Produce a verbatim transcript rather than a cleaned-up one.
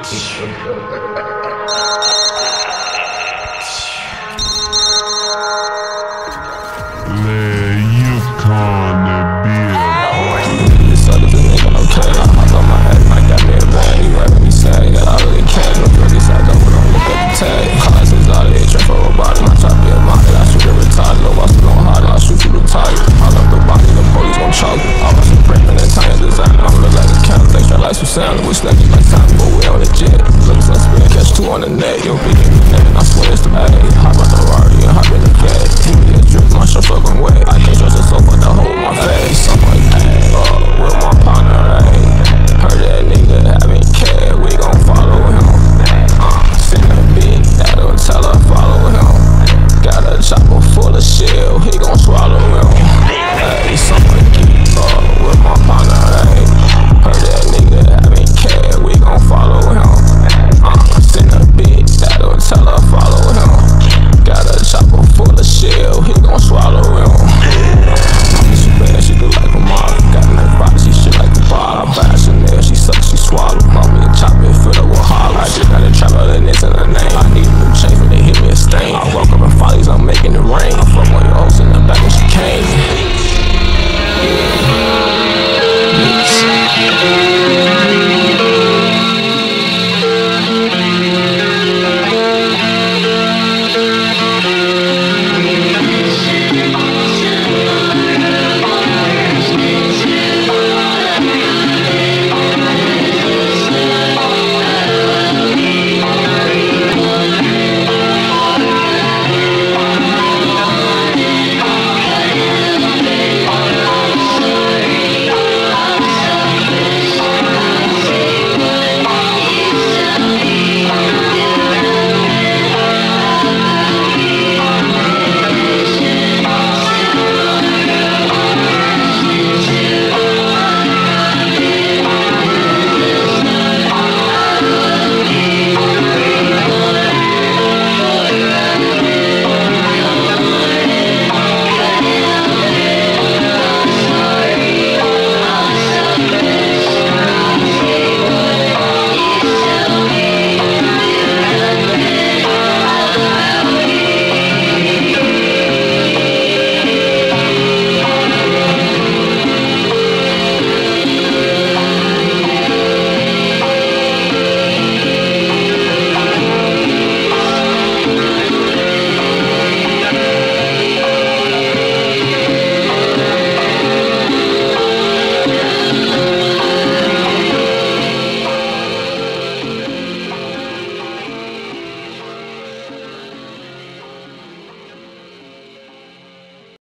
Man, you can't be a This other nigga, okay. I hop on my head, I got me a bag. You rapping me sad, yeah, I really can't. No druggy side, don't put on look at the tag. Cars is out of here, trap for a body. My top be a mounted, I shoot every time. No boss, no hard, I shoot you retired. I love the body, the police gon' choke. I was some print and Italian design. I'm look like a count, extra lights with sound. Wish like you like time, but we on the jet. Look suspect, catch two on the net. Yo, big in the net, I swear it's the bag. Hop out the Rari and hop in the cat. Give me a drip, my shirt fucking wet. I can't trust a soap, but the whole my face. I'm like, hey, uh, with my partner, hey.